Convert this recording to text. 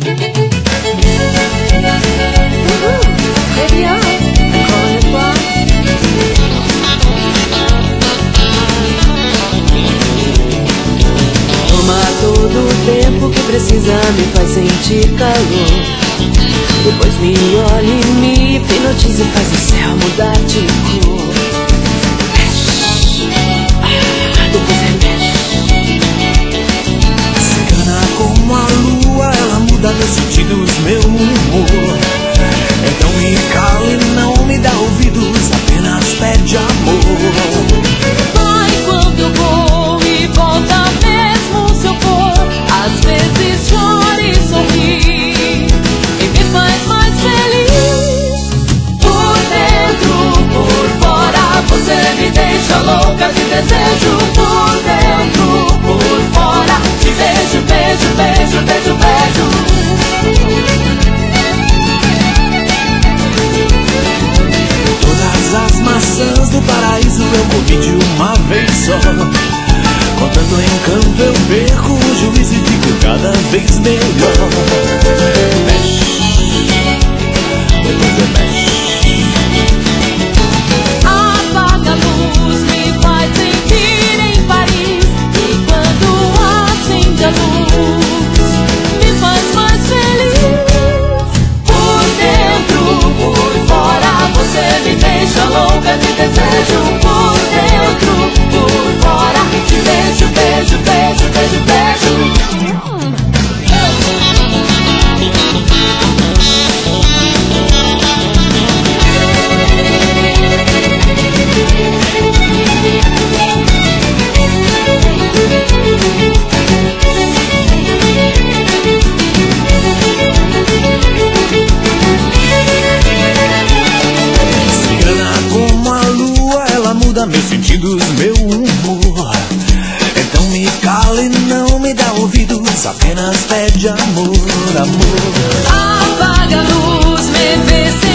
Precisa, me faz sentir calor. Depois me olha e me hipnotiza e faz o céu mudar de cor. Mexe, depois remexe. Cigana como a lua, ela muda meus sentidos, meu humor. Então me cala e não me dá ouvidos, apenas pede amor. Vai quando eu vou e volta mesmo se eu for. Às vezes chora e sorri e me faz mais feliz. Por dentro, por fora, você me deixa louca de desejo. Por dentro, por fora, te beijo, beijo, beijo, beijo, beijo. Todas as maçãs do paraíso eu comi de uma vez só. Com tanto encanto eu perco o juízo e digo cada vez melhor. Mexe, depois mexe. Apaga a luz, me faz sentir em Paris. E quando acende a luz, me faz mais feliz. Por dentro, por fora, você me deixa louca de desejo. Por dentro, por fora, te beijo, beijo, beijo, beijo, beijo. Cigana como a lua, ela muda meus sentidos, meu humor. Então me cala e não me dá ouvidos, apenas pede amor, amor. Apaga a luz, me vê sem